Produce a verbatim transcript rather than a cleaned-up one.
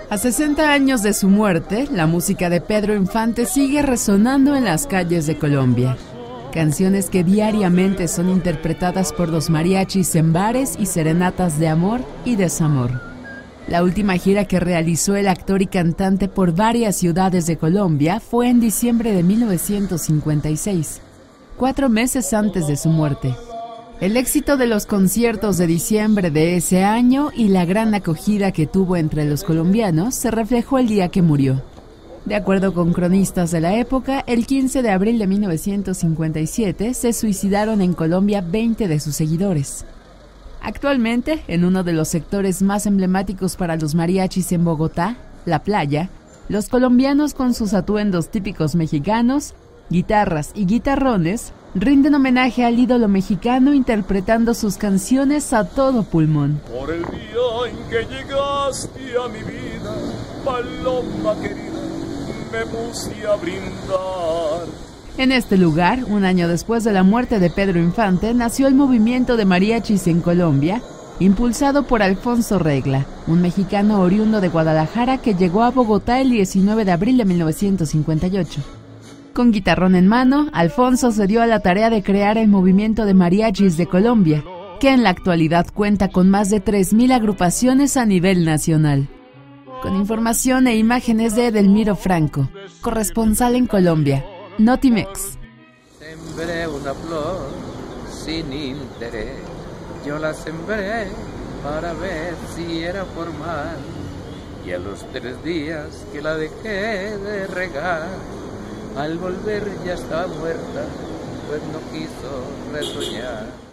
A sesenta años de su muerte, la música de Pedro Infante sigue resonando en las calles de Colombia. Canciones que diariamente son interpretadas por los mariachis en bares y serenatas de amor y desamor. La última gira que realizó el actor y cantante por varias ciudades de Colombia fue en diciembre de mil novecientos cincuenta y seis, cuatro meses antes de su muerte. El éxito de los conciertos de diciembre de ese año y la gran acogida que tuvo entre los colombianos se reflejó el día que murió. De acuerdo con cronistas de la época, el quince de abril de mil novecientos cincuenta y siete se suicidaron en Colombia veinte de sus seguidores. Actualmente, en uno de los sectores más emblemáticos para los mariachis en Bogotá, La Playa, los colombianos con sus atuendos típicos mexicanos, guitarras y guitarrones, rinden homenaje al ídolo mexicano interpretando sus canciones a todo pulmón. Por el día en que llegaste a mi vida, paloma querida, me puse a brindar. En este lugar, un año después de la muerte de Pedro Infante, nació el movimiento de mariachis en Colombia, impulsado por Alfonso Regla, un mexicano oriundo de Guadalajara que llegó a Bogotá el diecinueve de abril de mil novecientos cincuenta y ocho. Con guitarrón en mano, Alfonso se dio a la tarea de crear el movimiento de mariachis de Colombia, que en la actualidad cuenta con más de tres mil agrupaciones a nivel nacional. Con información e imágenes de Edelmiro Franco, corresponsal en Colombia, Notimex. Sembré una flor sin interés, yo la sembré para ver si era formal, y a los tres días que la dejé de regar, al volver ya estaba muerta, pues no quiso retoñar.